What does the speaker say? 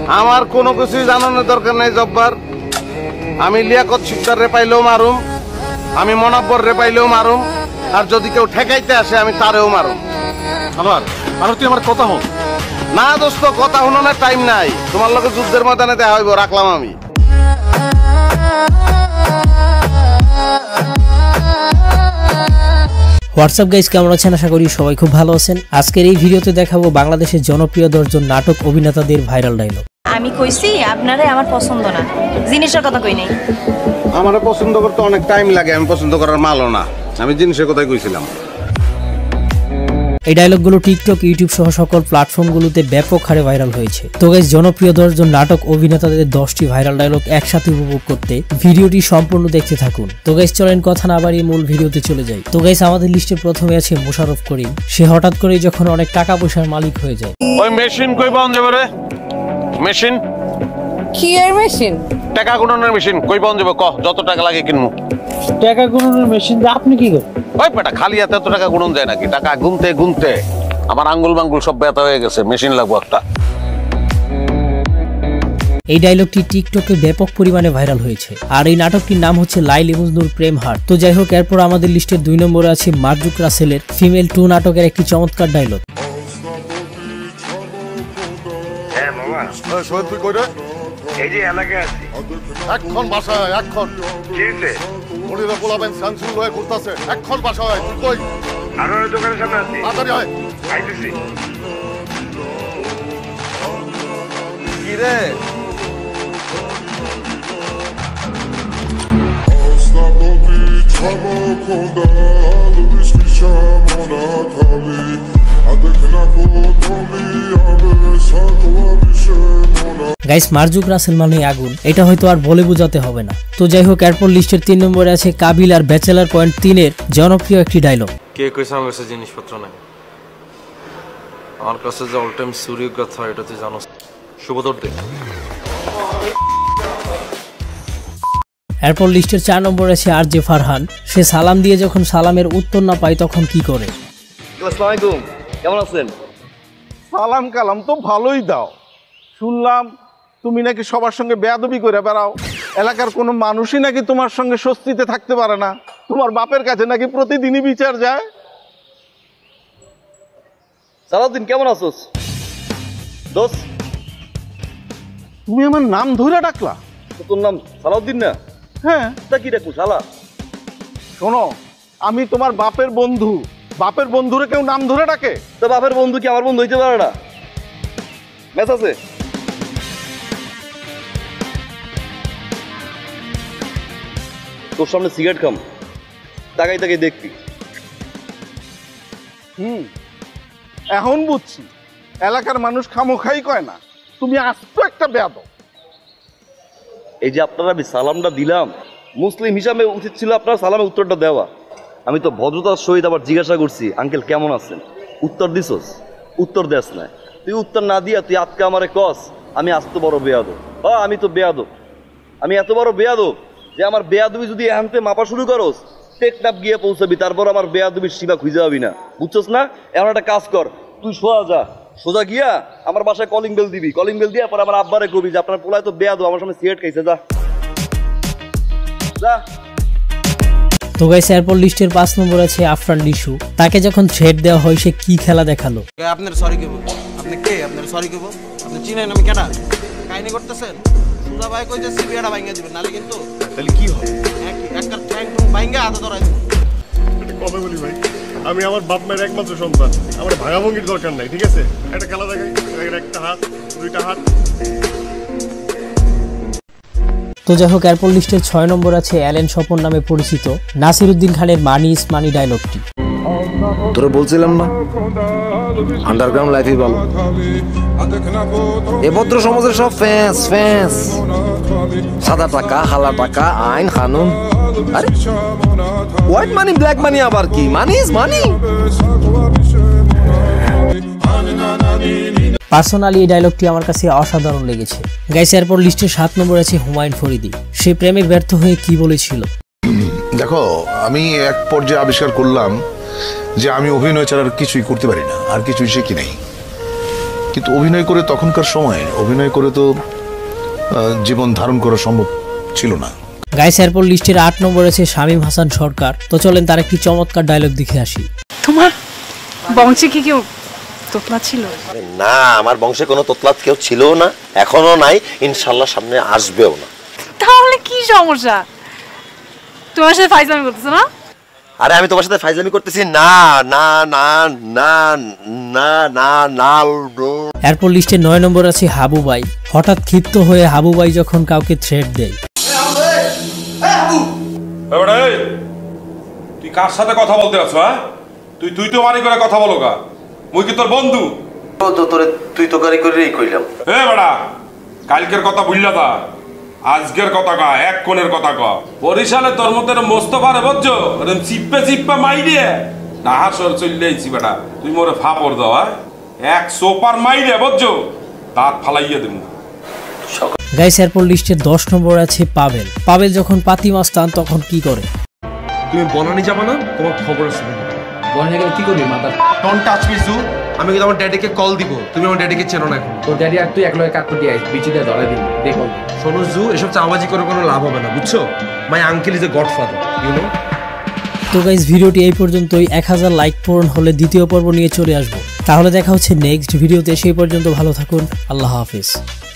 আমার কোনো কিছুই জানানোর দরকার নাই জব্বার। আমি লিয়াকত শিকদার রে পাইলেও মারুম, আমি মনাব্বর রে পাইলেও মারুম, আর যদি কেউ ঠেকাইতে আসে আমি তারেও মারুম। আর তুই আমার কথা হন না দোস্ত, কথা শুনানোর টাইম নাই। তোমার লোকের যুদ্ধের ময়দানে দেখা হইব, রাখলাম আমি। হোয়াটসঅ্যাপ গাইস, কেমন আছেন? আশা করি সবাই খুব ভালো আছেন। আজকের এই ভিডিওতে দেখাবো বাংলাদেশের জনপ্রিয় 10 জন নাটক অভিনেতাদের ভাইরাল ডায়লগ। আমি কইছি আপনারে আমার পছন্দ না, জিনিসের কথা কই নাই। আমারে পছন্দ করতে অনেক টাইম লাগে, আমি পছন্দ করার মালও না, আমি জিনিসের কথাই কইছিলাম। এই ডায়লগগুলো টিকটক, ইউটিউব সহ সকল প্ল্যাটফর্মগুলোতে ব্যাপক হারে ভাইরাল হয়েছে। তো গাইস, জনপ্রিয় 10 জন নাটক অভিনেতাদের 10টি ভাইরাল ডায়লগ একসাথে উপভোগ করতে ভিডিওটি সম্পূর্ণ দেখতে থাকুন। তো গাইস, চলেন কথা না বাড়িয়ে মূল ভিডিওতে চলে যাই। তো গাইস, আমাদের লিস্টে প্রথমে আছে মোশাররফ করিম। সে হঠাৎ করে যখন অনেক টাকা পয়সার মালিক হয়ে যায়। ওই মেশিন কই পাওয়া যাবে রে? মেশিন কি এর মেশিন? টাকা গুণনের মেশিন কই পাওয়া যাবে? কহ, যত টাকা লাগে কিনবো। টাকা গুণনের মেশিন আপনি কি করেন? ওই বেটা, খালি হাতে এত টাকা গুণন যায় নাকি? টাকা গুনতে গুনতে আমার আঙ্গুল মাঙ্গুল সব ব্যথা হয়ে গেছে, মেশিন লাগবো একটা। এই ডায়লগটি টিকটকে ব্যাপক পরিমাণে ভাইরাল হয়েছে, আর এই নাটকটির নাম হচ্ছে লাইলি মজনুর প্রেম হার। তো যাই হোক, এরপর আমাদের লিস্টের 2 নম্বরে আছে মার্জুক রাসেলের ফিমেল 2 নাটকের একটি চমৎকার ডায়লগ। এই যে এলাকায় আছি, এখন বাসায় এখন কি হয়েছে? মনিরা পোলাবেন সানসুল হয়ে ঘুরতাছে, এখন বাসায় তুই কই? আরো দোকানের সামনে আছি, তাড়াতাড়ি হয়। আইতেছি। কি রে? গাইস, মার্জুক রাসেল মানে আগুন, এটা হয়তো আর বলে বোঝাতে হবে না। তো যাই হোক, এরপর লিস্টের 3 নম্বরে আছে কাবিল আর ব্যাচেলার পয়েন্ট 3 এর জনপ্রিয় একটি ডায়লগ। কে কইছে আমার কাছে জিনিসপত্র নাই? আমার কাছে যে অল টাইম সুরিয় কথা, এটা তুই জানোস। শুভদর দে। এরপর লিস্টের 4 নম্বরে আছে আর জে ফারহান। সে সালাম দিয়ে যখন সালামের উত্তর না পায় তখন কি করে? আসসালামু আলাইকুম, কেমন আছেন? সালাম কালাম তো ভালোই দাও। শুনলাম তুমি নাকি সবার সঙ্গে বেয়াদবি করে বেড়াও, এলাকার কোনো মানুষই নাকি তোমার সঙ্গে স্বস্তিতে থাকতে পারে না, তোমার বাপের কাছে নাকি প্রতিদিনই বিচার যায়। সালাউদ্দিন, কেমন আছোস? দোস, তুমি আমার নাম ধরে ডাকলা? তোর নাম সালাউদ্দিন না? হ্যাঁ। তা কি ডাকবো শালা? শোনো, আমি তোমার বাপের বন্ধু, বাপের বন্ধুরে কেউ নাম ধরে ডাকে? তো বাপের বন্ধু কি আমার বন্ধু হইতে পারে না? ম্যাচ আছে? তোর সামনে সিগারেট খাম, তাকাই তাকাই দেখবি। এখন বুঝছি, এলাকার মানুষ খামোখাই কয় না, তুমি আস্ত একটা বেয়াদব। এই যে আপনারা আমি সালামটা দিলাম, মুসলিম হিসাবে উচিত ছিল আপনার সালামের উত্তরটা দেওয়া। আমি তো ভদ্রতার সহিত আবার জিজ্ঞাসা করছি, আঙ্কেল কেমন আছেন? উত্তর দিছস? উত্তর দেস না। তুই উত্তর না দিয়া তুই আজকে আমারে কস আমি আস্ত বড় বেয়াদব। আমি তো বেয়াদব, আমি এত বড় বেয়াদব যে আমার বেয়াদবি যদি এখানতে মাপা শুরু করস, টেকনাপ গিয়ে পৌঁছাবি, তারপর আমার বেয়াদবির সীমা খুঁজে পাবি না, বুঝছস না? এমন একটা কাজ কর, তুই সোজা গিয়া আমার বাসায় কলিং বেল দিবি, কলিং বেল দিয়ে পর আমার আব্বারে কবি যে আপনার পোলায় তো বেয়াদব, আমার সামনে সিগারেট খাইছে, যা যা। তো গাইস, এরপর লিস্টের 5 নম্বর আছে আফরান লিশু। তাকে যখন থ্রেট দেওয়া হয় সে কি খেলা দেখালো। আপনার সরি কেবো? আপনি কে? আপনার সরি কেবো? আপনি চিনেন আমি কেডা? কাহিনী করতেছেন? সুজা ভাই কইতেছি বিয়াটা ভাঙ্গা দিবেন, নালে কিন্তু তাহলে কি হয়? একটা ট্যাঙ্ক ভাঙ্গা হাতে ধরাই দিবেন। কথা বলি ভাই, আমি আমার বাপ মায়ের একমাত্র সন্তান, আমার ভাঙাভঙ্গির দরকার নাই, ঠিক আছে? একটা খেলা দেখাই, একটা হাত, 2টা হাত। তো যাই হোক, এরপর লিস্টের 6 নম্বর আছে অ্যালেন স্বপন নামে পরিচিত নাসিরউদ্দিন খানের মানি ইজ মানি ডায়লগটি। তোরা বলছিলাম না আন্ডারগ্রাউন্ড লাইফই ভালো। এ ভদ্র সমাজের সব ফ্যান্স, সাদা টাকা, হালা টাকা, আইন কানুন। আরে হোয়াইট মানি ব্ল্যাক মানি আবার কি? Money is money. পার্সোনালি এই ডায়লগটি আমার কাছে অসাধারণ লেগেছে। গাইস, এরপর লিস্টের 7 নম্বর আছে হুমায়ুন ফরিদি। সে প্রেমে ব্যর্থ হয়ে কি বলেছিল? দেখো, আমি এক পর্যায়ে আবিষ্কার করলাম যে আমি অভিনয় ছাড়া আর কিছুই করতে পারি না, আর কিছুই শিখি নাই। কিন্তু অভিনয় করে তখনকার সময় অভিনয় করে তো জীবন ধারণ করা সম্ভব ছিল না। গাইস এরপর লিস্টের 8 নম্বরে আছে শামীম হাসান সরকার। তো চলেন তার একটি চমৎকার ডায়লগ দেখে আসি। তোমার বংশে কি কেউ তোতলা ছিল? না, আমার বংশে কোনো তোতলা কেউ ছিলও না, এখনো নাই, ইনশাল্লাহ সামনে আসবেও না। তাহলে কি সমস্যা? তোমার সাথে ফাইজলামি করতেছো না? আরে আমি তোমার সাথে ফাইজলামি করতেছি না না না না না না না। এরপর লিস্টে 9 নম্বর আছে হাবু ভাই। হঠাৎ ক্ষিপ্ত হয়ে হাবু ভাই যখন কাউকে থ্রেট দেয়। তুই কার সাথে কথা বলতে আছো? হ্যাঁ, তুই তো মারি করে কথা বলো গা, মুই কি তোর বন্ধু? তুই তো গাড়ি করেই কইলাম। এ বেড়া, কালকের কথা ভুললা তা, আজকের কথা কা, এক কোণের কথা কা। বরিশালে তোর মতো মোস্তফারে বুঝছো, চিপ্পে চিপ্পে মাই দিয়ে ডাহাসর চলে আইছি বেটা, তুই মোরে ফাপড় দাও। এক সোপার মাই দিয়ে বুঝছো, দাঁত ফালাইয়া দেবো। গাইস এরপর লিস্টে 10 নম্বর আছে পাবেল। পাবেল যখন পাতি মাছ টান তখন কি করে? তুমি বনানি যাবা না, তোমার খবর আছে। বনানি গেলে কি করবি মাথা? ডোন্ট টাচ মি জু। আমি কিন্তু আমার ড্যাডিকে কল দিব, তুমি আমার ড্যাডিকে চেনো না এখন। তোর ড্যাডি আর তুই একলগে কাটপটি আইস, বিচি দিয়ে ধরে দিবি, দেখো। শোনো জু, এসব চাওয়াবাজি করে কোনো লাভ হবে না, বুঝছো? My uncle is a godfather, you know. তো গাইস ভিডিওটি এই পর্যন্তই। 1000 লাইক পূরণ হলে দ্বিতীয় পর্ব নিয়ে চলে আসবো। তাহলে দেখা হচ্ছে নেক্সট ভিডিওতে। সেই পর্যন্ত ভালো থাকুন, আল্লাহ হাফেজ।